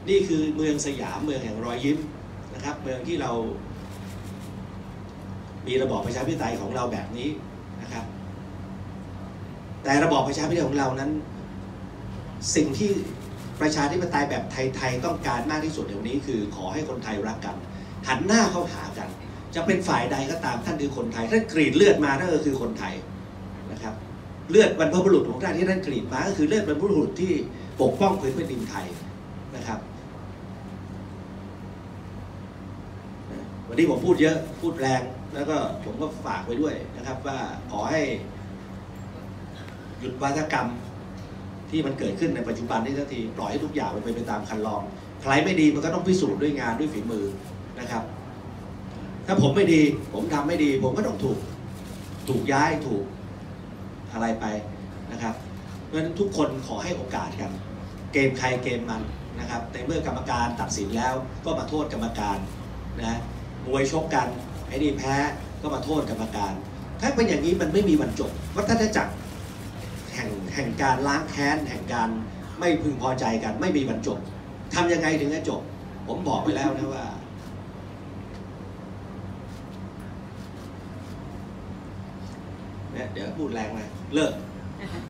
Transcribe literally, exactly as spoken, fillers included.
นี่คือเมืองสยามเมืองแห่งรอยยิ้มนะครับเมืองที่เรามีระบอบประชาธิปไตยของเราแบบนี้นะครับแต่ระบอบประชาธิปไตยของเรานั้นสิ่งที่ประชาธิปไตยแบบไทยๆต้องการมากที่สุดเดี๋ยวนี้คือขอให้คนไทยรักกันหันหน้าเข้าหากันจะเป็นฝ่ายใดก็ตามท่านคือคนไทยท่านกรีดเลือดมานั่นก็คือคนไทยนะครับเลือดบรรพบุรุษของท่านที่ท่านกรีดมาก็คือเลือดบรรพบุรุษที่ปกป้องพื้นแผ่นดินไทยนะครับวันนี้ผมพูดเยอะพูดแรงแล้วก็ผมก็ฝากไว้ด้วยนะครับว่าขอให้หยุดวาทกรรมที่มันเกิดขึ้นในปัจจุบันนี้สักทีปล่อยให้ทุกอย่างมันเป็นไปตามคันลองใครไม่ดีมันก็ต้องพิสูจน์ด้วยงานด้วยฝีมือนะครับถ้าผมไม่ดีผมทำไม่ดีผมก็ต้องถูกถูกย้ายถูกอะไรไปนะครับเพราะฉะนั้นทุกคนขอให้โอกาสกันเกมใครเกมมันนะครับในเมื่อกรรมการตัดสินแล้วก็มาโทษกรรมการนะมวยชกกันไอ้นี่แพ้ก็มาโทษกรรมการถ้าเป็นอย่างนี้มันไม่มีวันจบวัฏจักรแห่งแห่งการล้างแค้นแห่งการไม่พึงพอใจกันไม่มีวันจบทำยังไงถึงจะจบผมบอกไปแล้วนะว่าเนี่ยเดี๋ยวพูดแรงนะเลิก